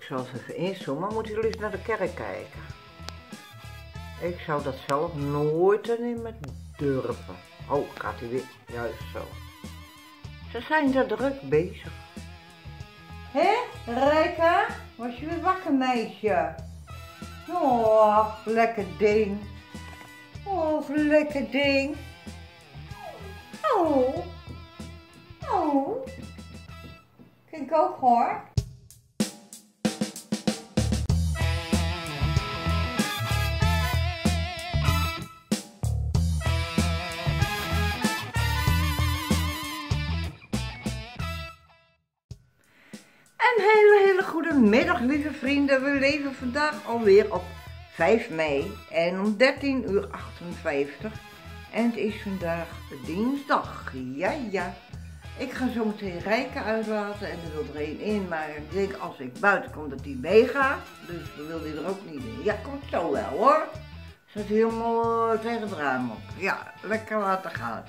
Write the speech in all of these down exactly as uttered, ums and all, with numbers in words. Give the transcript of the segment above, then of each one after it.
zal eens even inzoomen, moeten jullie eens naar de kerk kijken. Ik zou dat zelf nooit en nimmer durven. Oh, gaat hij weer, juist zo. Ze zijn er druk bezig. Hé, Rijka? Was je weer wakker, meisje? Oh, lekker ding. Oh, lekker ding. Oh. Oh. Kijk ook hoor. Een hele, hele goede middag, lieve vrienden. We leven vandaag alweer op vijf mei en om dertien uur achtenvijftig. En het is vandaag dinsdag. Ja, ja. Ik ga zo meteen Rijka uitlaten en er wil er één in. Maar ik denk als ik buiten kom dat die meegaat. Dus dan wil die er ook niet in. Ja, komt zo wel hoor. Zet helemaal tegen het raam op. Ja, lekker laten gaan.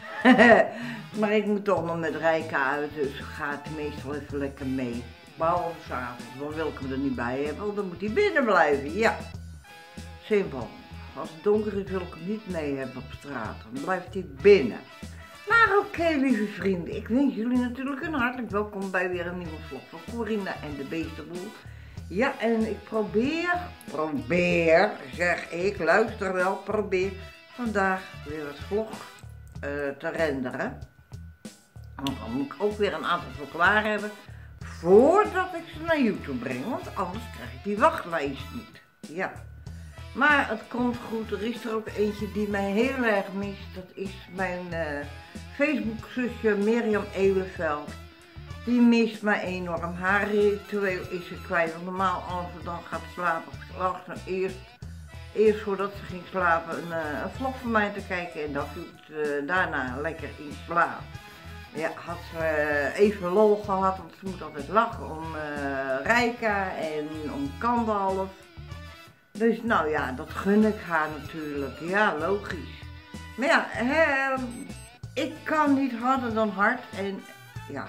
Maar ik moet toch nog met Rijka uit, dus gaat meestal even lekker mee. Behalve s'avonds, dan wil ik hem er niet bij hebben, want dan moet hij binnen blijven, ja. Simpel. Als het donker is wil ik hem niet mee hebben op straat, dan blijft hij binnen. Maar oké, okay, lieve vrienden, ik wens jullie natuurlijk een hartelijk welkom bij weer een nieuwe vlog van Corinna en de Beestenboel. Ja, en ik probeer, probeer, zeg ik, luister wel, probeer vandaag weer het vlog Uh, te renderen. Want dan moet ik ook weer een aantal voor klaar hebben voordat ik ze naar YouTube breng, want anders krijg ik die wachtlijst niet. Ja, maar het komt goed. Er is er ook eentje die mij heel erg mist. Dat is mijn uh, Facebook zusje Mirjam Elenveld. Die mist mij enorm. Haar ritueel is ze kwijt. Want normaal als ze dan gaat slapen, lag ze eerst Eerst voordat ze ging slapen een, uh, een vlog van mij te kijken en dan viel ze uh, daarna lekker in slaap. Ja, had ze uh, even lol gehad, want ze moet altijd lachen om uh, Rijka en om Kandalf. Dus nou ja, dat gun ik haar natuurlijk. Ja, logisch. Maar ja, hè, ik kan niet harder dan hard en ja.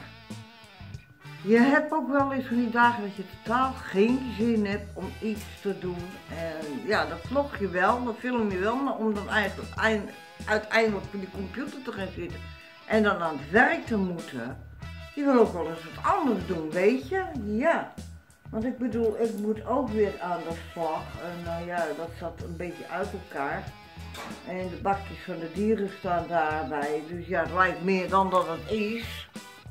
Je hebt ook wel eens van die dagen dat je totaal geen zin hebt om iets te doen. En ja, dat vlog je wel, dat film je wel, maar om dan eigenlijk uiteindelijk voor die computer te gaan zitten en dan aan het werk te moeten. Je wil ook wel eens wat anders doen, weet je? Ja. Want ik bedoel, ik moet ook weer aan de slag. En nou ja, dat zat een beetje uit elkaar. En de bakjes van de dieren staan daarbij. Dus ja, het lijkt meer dan dat het is.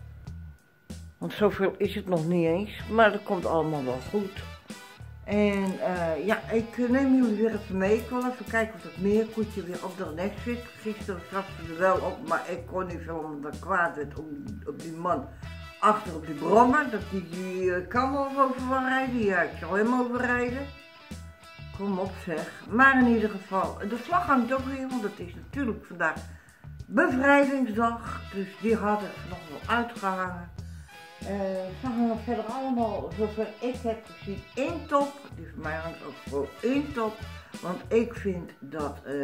Want zoveel is het nog niet eens, maar dat komt allemaal wel goed. En uh, ja, ik neem jullie weer even mee. Ik wil even kijken of dat meerkoetje weer op de nek zit. Gisteren zat ze er wel op, maar ik kon niet filmen omdat ik kwaad werd op, op die man achter op die brommer. Dat die, die uh, kan wel over wil rijden. Ja, ik zal hem overrijden. Kom op zeg. Maar in ieder geval, de vlag hangt ook weer, want het is natuurlijk vandaag bevrijdingsdag. Dus die had ik nog wel uitgehangen. Uh, ze hangen verder allemaal, zover ik heb gezien, één top. Die voor mij hangt ook gewoon één top. Want ik vind dat uh,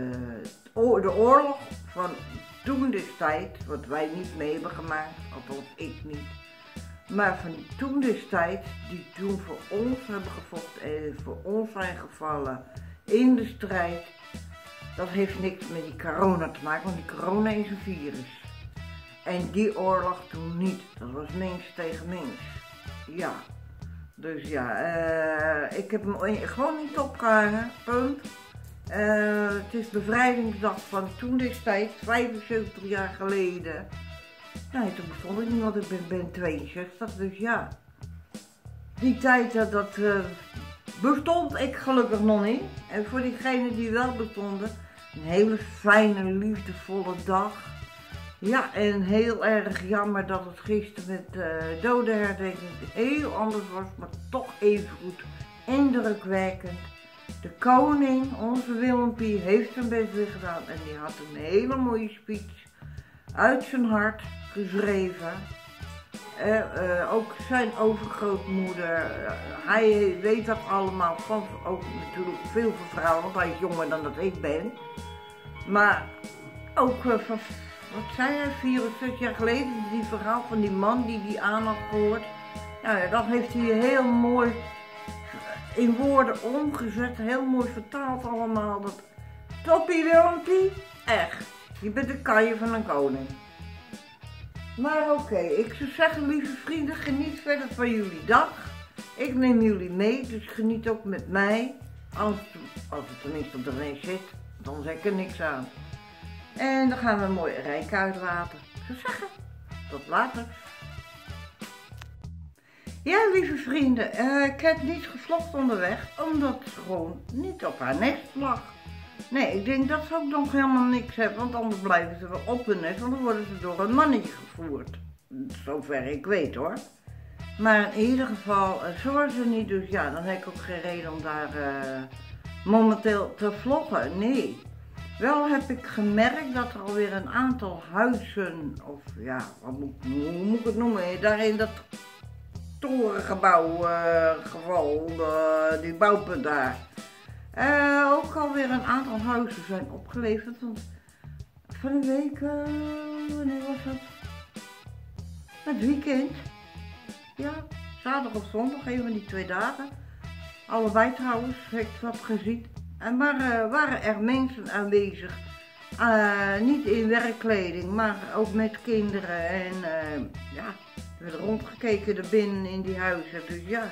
de oorlog van toen destijds, wat wij niet mee hebben gemaakt, althans ik niet. Maar van toen destijds, die toen voor ons hebben gevochten en voor ons zijn gevallen in de strijd. Dat heeft niks met die corona te maken, want die corona is een virus. En die oorlog toen niet, dat was mens tegen mens. Ja, dus ja, uh, ik heb hem gewoon niet opgehangen, punt. Uh, het is bevrijdingsdag van toen destijds, vijfenzeventig jaar geleden. Nee, toen bestond ik niet, want ik ben, ben tweeënzestig, dus ja. Die tijd dat, dat uh, bestond ik gelukkig nog niet. En voor diegenen die wel bestonden, een hele fijne, liefdevolle dag. Ja, en heel erg jammer dat het gisteren met uh, dodenherdenking heel anders was, maar toch even goed indrukwekkend. De koning, onze Willempie, heeft zijn best weer gedaan en die had een hele mooie speech uit zijn hart geschreven. Uh, uh, ook zijn overgrootmoeder, uh, hij weet dat allemaal van, ook natuurlijk veel van vrouwen, want hij is jonger dan dat ik ben. Maar ook uh, van... Wat zei hij, vier of zes jaar geleden, die verhaal van die man die die aan had gehoord. Nou ja, dat heeft hij heel mooi in woorden omgezet, heel mooi vertaald allemaal. Dat toppie Willempie, echt, je bent de kanje van een koning. Maar oké, okay, ik zou zeggen, lieve vrienden, geniet verder van jullie dag. Ik neem jullie mee, dus geniet ook met mij. Als, als het tenminste op de race zit, dan zeg ik er niks aan. En dan gaan we een mooie rijk uitlaten. Ik zou zeggen, tot later. Ja, lieve vrienden, uh, ik heb niet gevlogd onderweg, omdat ze gewoon niet op haar nest lag. Nee, ik denk dat ze ook nog helemaal niks hebben, want anders blijven ze wel op hun nest, want dan worden ze door een mannetje gevoerd. Zover ik weet hoor. Maar in ieder geval, uh, zo was ze niet, dus ja, dan heb ik ook geen reden om daar uh, momenteel te vloggen, nee. Wel heb ik gemerkt dat er alweer een aantal huizen, of ja, wat moet, hoe moet ik het noemen, daar in dat torengebouw uh, geval, uh, die bouwpunt daar. Uh, ook alweer een aantal huizen zijn opgeleverd, want van de week, uh, wanneer was dat? Het weekend. Ja, zaterdag of zondag, een van die twee dagen. Allebei trouwens, heb ik dat gezien. En maar uh, waren er mensen aanwezig, uh, niet in werkkleding, maar ook met kinderen en uh, ja, er werd rondgekeken er binnen in die huizen, dus ja.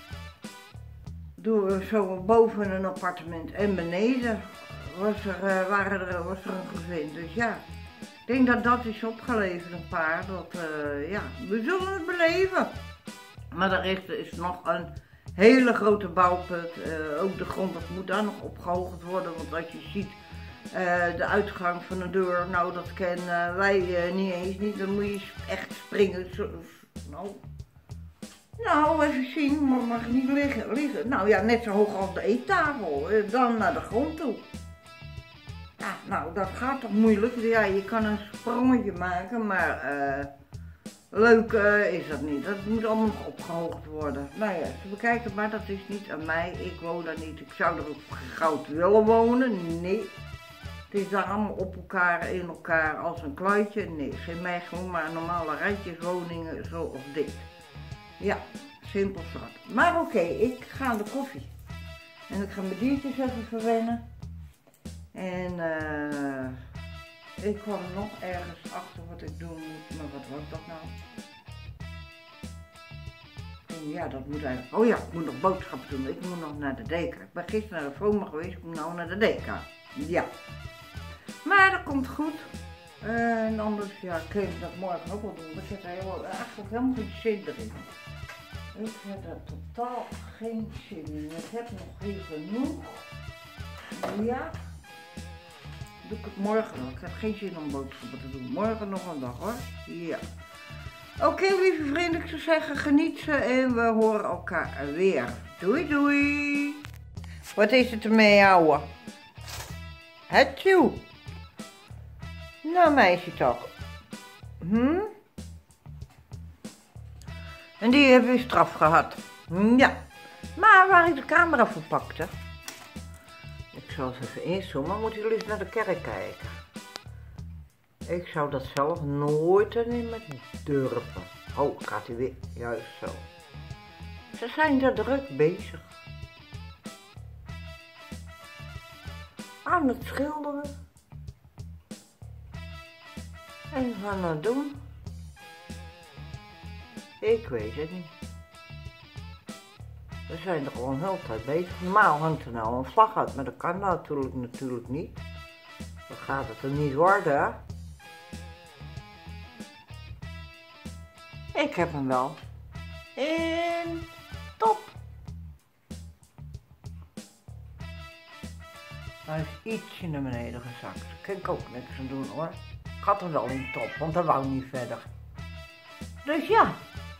Door zo boven een appartement en beneden was er, uh, waren er, was er een gezin, dus ja. Ik denk dat dat is opgeleverd, een paar, dat uh, ja, we zullen het beleven. Maar er is, er is nog een hele grote bouwput, uh, ook de grond dat moet daar nog opgehoogd worden, want als je ziet uh, de uitgang van de deur, nou dat kennen wij uh, niet eens niet, dan moet je echt springen. Zo, nou, nou, even zien, maar mag niet liggen, liggen. Nou ja, net zo hoog als de eettafel, uh, dan naar de grond toe. Ja, nou dat gaat toch moeilijk, ja je kan een sprongetje maken, maar uh, leuk uh, is dat niet. Dat moet allemaal nog opgehoogd worden. Nou ja, ze bekijken, maar dat is niet aan mij. Ik woon daar niet. Ik zou er ook goud willen wonen. Nee. Het is daar allemaal op elkaar, in elkaar als een kluitje. Nee, geen mij gewoon maar normale rijtjeswoningen zoals dit. Ja, simpel zat. Maar oké, okay, ik ga aan de koffie. En ik ga mijn diertjes even verwennen. En uh, ik kwam nog ergens achter wat ik doen moet, maar wat was dat nou? En ja, dat moet eigenlijk, oh ja, ik moet nog boodschappen doen, ik moet nog naar de deka. Ik ben gisteren naar de FOMA geweest, ik moet nou naar de deka. Ja. Maar dat komt goed. Uh, en anders, ja, ik kan dat morgen ook wel doen, maar ik heb er heel, eigenlijk helemaal geen zin erin. Ik heb er totaal geen zin in. Ik heb nog weer genoeg. Ja. Doe ik het morgen nog. Ik heb geen zin om boodschappen te doen. Morgen nog een dag hoor. Ja. Oké okay, lieve vrienden, ik zou zeggen geniet ze en we horen elkaar weer. Doei doei. Wat is het ermee ouwe? Het jou. Nou meisje toch. Hm? En die heeft weer straf gehad. Ja. Maar waar ik de camera voor pakte. Ik zal eens even inzoomen, moeten jullie eens naar de kerk kijken. Ik zou dat zelf nooit erin durven. Oh, gaat hij weer, juist zo. Ze zijn er druk bezig. Aan het schilderen. En gaan het doen. Ik weet het niet. We zijn er gewoon heel tijd bezig. Normaal hangt er nou een vlag uit, maar dat kan natuurlijk, natuurlijk niet. Dan gaat het er niet worden, hè? Ik heb hem wel. En top. Hij is ietsje naar beneden gezakt. Daar kan ik ook niks aan doen hoor. Ik had er wel in top, want hij wou niet verder. Dus ja.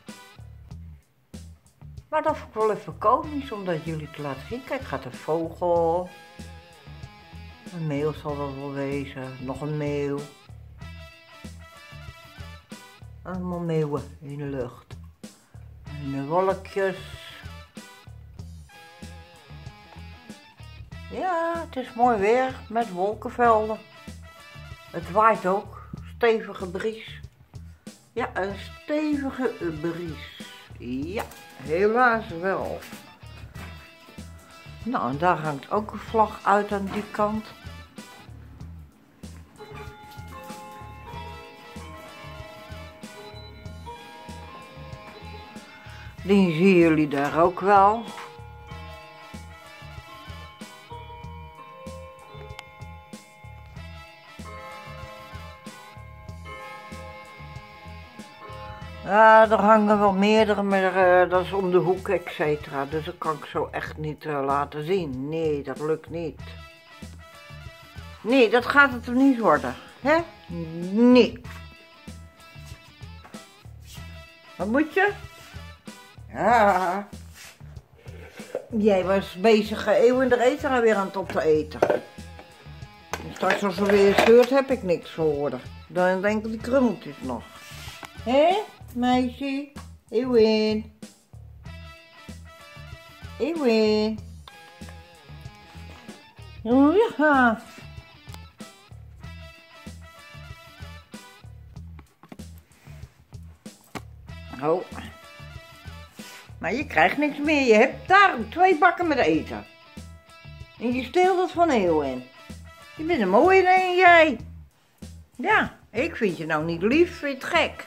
Maar dat vond ik wel even komisch om dat jullie te laten zien. Kijk, gaat een vogel. Een meeuw zal dat wel wezen. Nog een meeuw. Allemaal meeuwen in de lucht. En de wolkjes. Ja, het is mooi weer met wolkenvelden. Het waait ook. Stevige bries. Ja, een stevige bries. Ja, helaas wel. Nou, en daar hangt ook een vlag uit aan die kant. Die zien jullie daar ook wel. Ja, er hangen wel meerdere, maar uh, dat is om de hoek, et cetera. Dus dat kan ik zo echt niet uh, laten zien. Nee, dat lukt niet. Nee, dat gaat het er niet worden. Hè? Nee. Wat moet je? Ja. Jij was bezig eeuw in de eten weer aan het op te eten. En straks als er weer scheurt heb ik niks voor haar. Dan denk ik die krummeltjes nog. Hé, meisje? Eeuwin. Eeuwin. Oh ja. Oh. Maar je krijgt niks meer. Je hebt daar twee bakken met eten. En je steelt het van Eeuwin. Je bent een mooie een, jij. Ja, ik vind je nou niet lief. Vind je het gek?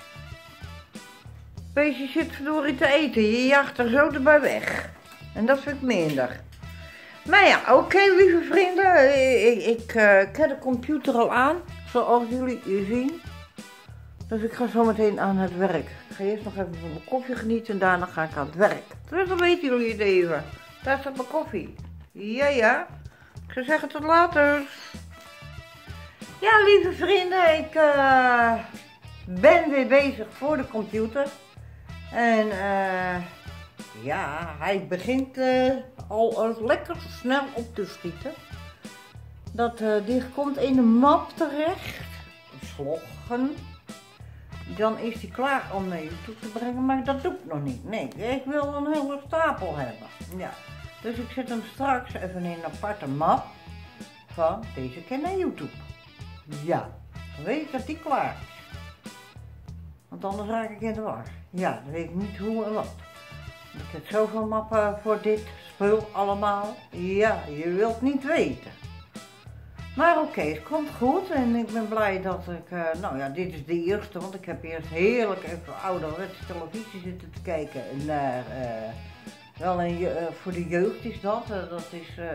Beestje zit verdorie te eten. Je jaagt er zo erbij weg. En dat vind ik minder. Maar ja, oké, okay, lieve vrienden. Ik, ik, uh, ik heb de computer al aan. Zoals jullie zien. Dus ik ga zo meteen aan het werk. Ik ga eerst nog even van mijn koffie genieten en daarna ga ik aan het werk. Dus dan weten jullie het even. Daar staat mijn koffie. Ja, ja. Ik zou zeggen tot later. Ja, lieve vrienden, ik uh, ben weer bezig voor de computer. En uh, ja, hij begint uh, al lekker snel op te schieten. Dat uh, die komt in de map terecht. Vloggen. Dan is die klaar om naar YouTube te brengen, maar dat doe ik nog niet. Nee, ik wil een hele stapel hebben. Ja. Dus ik zet hem straks even in een aparte map van deze keer naar YouTube. Ja, dan weet ik dat die klaar is. Want anders raak ik in de war. Ja, dan weet ik niet hoe en wat. Ik heb zoveel mappen voor dit spul allemaal. Ja, je wilt niet weten. Maar oké, okay, het komt goed en ik ben blij dat ik, uh, nou ja, dit is de eerste, want ik heb eerst heerlijk even ouderwetse televisie zitten te kijken naar, uh, wel een, uh, voor de jeugd is dat, uh, dat is uh,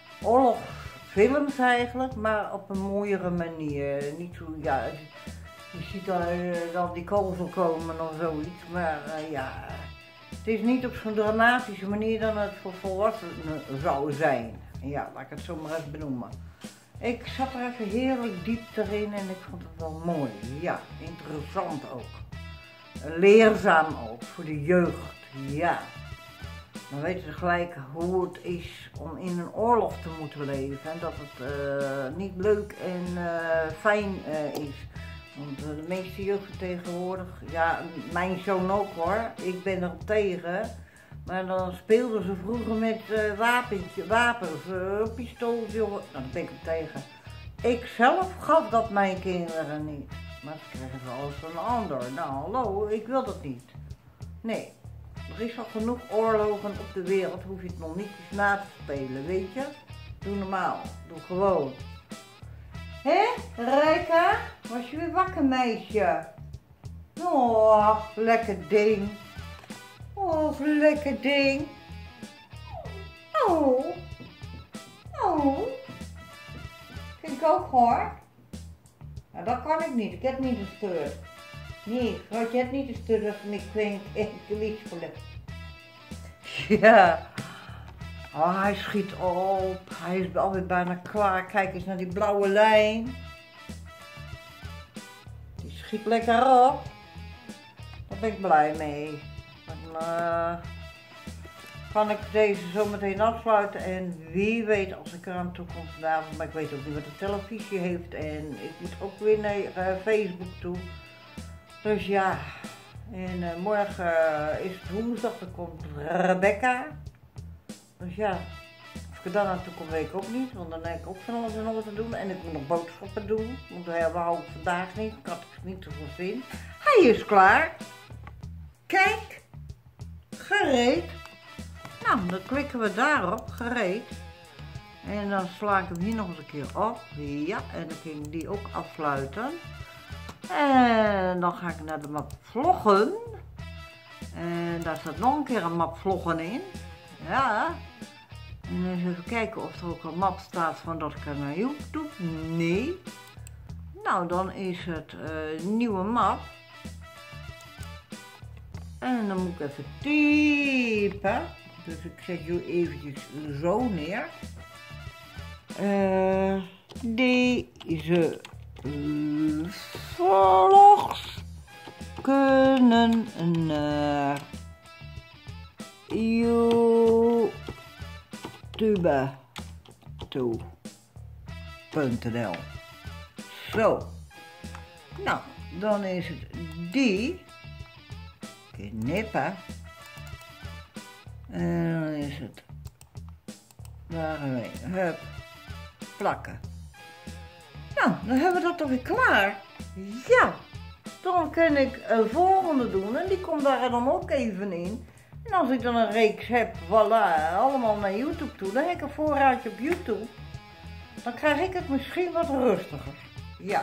oorlogsfilms eigenlijk, maar op een mooiere manier, niet zo, ja, je ziet daar uh, dan die kogel komen of zoiets, maar uh, ja, het is niet op zo'n dramatische manier dan het voor volwassenen zou zijn. Ja, laat ik het zo maar even benoemen. Ik zat er even heerlijk diep erin en ik vond het wel mooi. Ja, interessant ook. Leerzaam ook voor de jeugd. Ja. Dan weten ze gelijk hoe het is om in een oorlog te moeten leven. En dat het uh, niet leuk en uh, fijn uh, is. Want uh, de meeste jeugd tegenwoordig, ja, mijn zoon ook hoor. Ik ben er tegen. Maar dan speelden ze vroeger met uh, wapentje, wapens, uh, pistooltjes, nou daar ben ik op tegen. Ik zelf gaf dat mijn kinderen niet. Maar ze kregen ze alles van een ander. Nou hallo, ik wil dat niet. Nee, er is al genoeg oorlogen op de wereld, hoef je het nog niet eens na te spelen, weet je? Doe normaal, doe gewoon. Hé, Rijka, was je weer wakker meisje? Oh, lekker ding. Oh, lekker ding. Oh. Oh. Vind ik ook hoor. Nou, dat kan ik niet. Ik heb niet een steur. Nee, want je hebt niet een steur als ik klink en wispelen. Ja. Oh, hij schiet op. Hij is alweer bijna klaar. Kijk eens naar die blauwe lijn. Die schiet lekker op. Daar ben ik blij mee. Dan uh, kan ik deze zo meteen afsluiten en wie weet als ik er aan toe kom vanavond, maar ik weet ook niet wat de televisie heeft en ik moet ook weer naar uh, Facebook toe. Dus ja, en uh, morgen uh, is het woensdag, dan komt Rebecca. Dus ja, of ik er dan aan toe kom weet ik ook niet, want dan heb ik ook van alles en nog wat te doen en ik moet nog boodschappen doen, want dat hou ik vandaag niet, ik had niet zoveel zin. Hij is klaar. Kijk. gereed. Nou, dan klikken we daarop, gereed. En dan sla ik hem hier nog eens een keer op. Ja, en dan kun je die ook afsluiten. En dan ga ik naar de map vloggen. En daar staat nog een keer een map vloggen in. Ja. En eens even kijken of er ook een map staat van dat ik naar YouTube. Nee. Nou, dan is het uh, nieuwe map. En dan moet ik even typen. Dus ik zet jullie eventjes zo neer. Uh, deze vlogs kunnen naar YouTube toe punt n l. Zo. Nou, dan is het die. Knippen. En dan is het daarmee. Hup. Plakken. Nou, dan hebben we dat toch weer klaar. Ja. Dan kan ik een volgende doen en die komt daar dan ook even in. En als ik dan een reeks heb, voilà, allemaal naar YouTube toe, dan heb ik een voorraadje op YouTube. Dan krijg ik het misschien wat rustiger. Ja.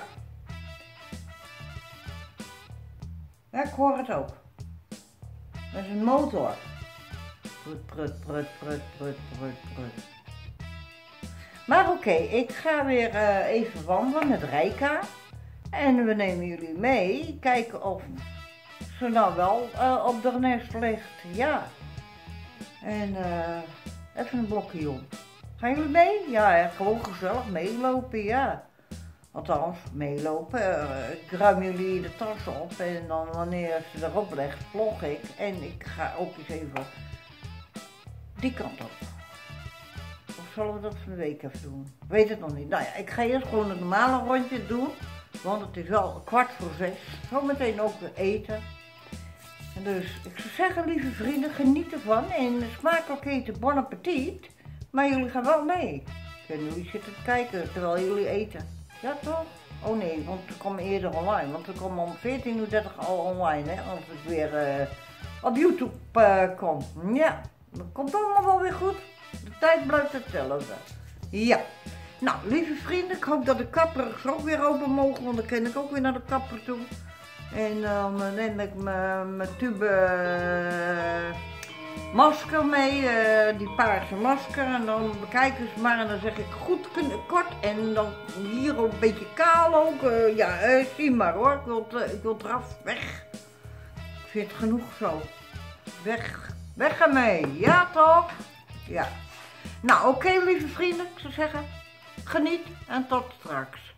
Ja, ik hoor het ook. Dat is een motor. Prut, prut, prut, prut, prut, prut, prut. Maar oké, okay, ik ga weer uh, even wandelen met Rijka. En we nemen jullie mee. Kijken of ze nou wel uh, op de nest ligt. Ja. En uh, even een blokje om. Gaan jullie mee? Ja, hè? Gewoon gezellig meelopen, ja. Althans, meelopen. Uh, ik ruim jullie de tas op en dan wanneer ze erop legt, vlog ik. En ik ga ook eens even die kant op. Of zullen we dat van de week even doen? Ik weet het nog niet. Nou ja, ik ga eerst gewoon het normale rondje doen. Want het is al kwart voor zes. Zometeen ook weer eten. En dus, ik zou zeggen, lieve vrienden, geniet ervan. En smakelijk eten, bon appetit. Maar jullie gaan wel mee. Kunnen jullie zitten kijken terwijl jullie eten? Ja, toch? Oh nee, want ik kom eerder online. Want ik kom om veertien uur dertig al online, hè. Als ik weer uh, op YouTube uh, kom. Ja, dat komt allemaal wel weer goed. De tijd blijft hetzelfde. Ja. Nou, lieve vrienden, ik hoop dat de kappers ook weer open mogen, want dan kan ik ook weer naar de kapper toe. En dan uh, neem ik mijn tube uh, masker mee, uh, die paarse masker. En dan bekijken ze maar en dan zeg ik goed kort en dan hier ook een beetje kaal ook. Uh, ja, uh, zie maar hoor, ik wil, uh, ik wil eraf, weg. Ik vind het genoeg zo. Weg, weg ermee, ja toch? Ja. Nou, oké okay, lieve vrienden, ik zou zeggen. Geniet en tot straks.